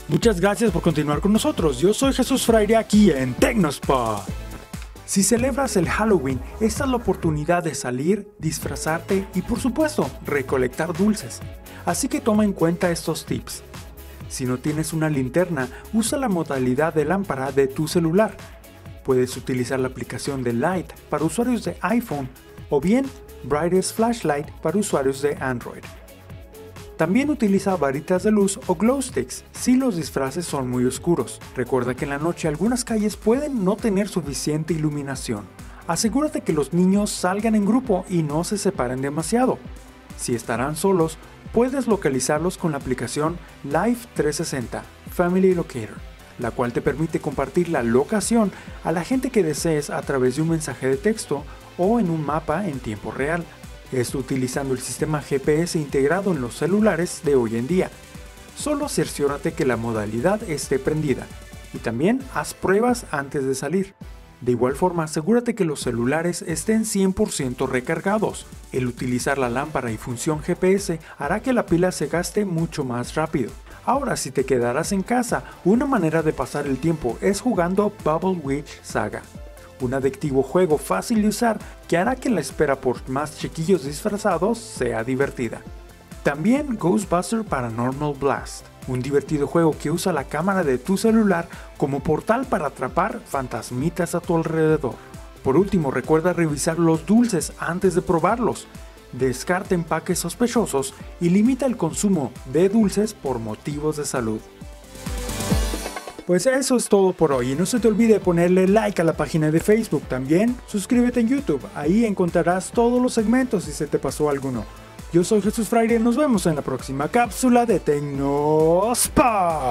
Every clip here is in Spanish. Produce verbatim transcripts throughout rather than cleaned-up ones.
Muchas gracias por continuar con nosotros. Yo soy Jesús Fraire aquí en Tecnospot. Si celebras el Halloween, esta es la oportunidad de salir, disfrazarte y por supuesto recolectar dulces. Así que toma en cuenta estos tips. Si no tienes una linterna, usa la modalidad de lámpara de tu celular. Puedes utilizar la aplicación de Light para usuarios de iPhone o bien Brightest Flashlight para usuarios de Android. También utiliza varitas de luz o glow sticks si los disfraces son muy oscuros. Recuerda que en la noche algunas calles pueden no tener suficiente iluminación. Asegúrate que los niños salgan en grupo y no se separen demasiado. Si estarán solos, puedes localizarlos con la aplicación Life trescientos sesenta Family Locator, la cual te permite compartir la locación a la gente que desees a través de un mensaje de texto o en un mapa en tiempo real. Esto utilizando el sistema G P S integrado en los celulares de hoy en día. Solo cerciórate que la modalidad esté prendida y también haz pruebas antes de salir. De igual forma, asegúrate que los celulares estén cien por ciento recargados. El utilizar la lámpara y función G P S hará que la pila se gaste mucho más rápido. Ahora, si te quedarás en casa, una manera de pasar el tiempo es jugando Bubble Witch Saga, un adictivo juego fácil de usar que hará que la espera por más chiquillos disfrazados sea divertida. También Ghostbuster Paranormal Blast, un divertido juego que usa la cámara de tu celular como portal para atrapar fantasmitas a tu alrededor. Por último, recuerda revisar los dulces antes de probarlos. Descarta empaques sospechosos y limita el consumo de dulces por motivos de salud. Pues eso es todo por hoy y no se te olvide ponerle like a la página de Facebook. También suscríbete en YouTube, ahí encontrarás todos los segmentos si se te pasó alguno. Yo soy Jesús Fraire y nos vemos en la próxima cápsula de Tecnospot.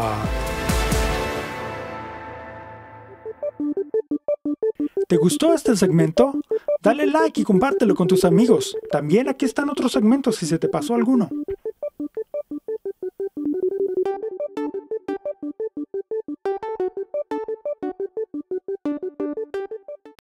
¿Te gustó este segmento? Dale like y compártelo con tus amigos. También aquí están otros segmentos si se te pasó alguno.